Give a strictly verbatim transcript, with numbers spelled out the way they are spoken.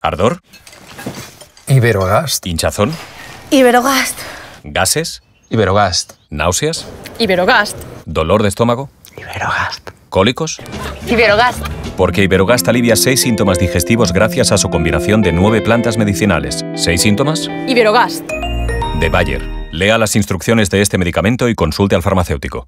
¿Ardor? Iberogast. ¿Hinchazón? Iberogast. ¿Gases? Iberogast. ¿Náuseas? Iberogast. ¿Dolor de estómago? Iberogast. ¿Cólicos? Iberogast. Porque Iberogast alivia seis síntomas digestivos gracias a su combinación de nueve plantas medicinales. ¿Seis síntomas? Iberogast. De Bayer. Lea las instrucciones de este medicamento y consulte al farmacéutico.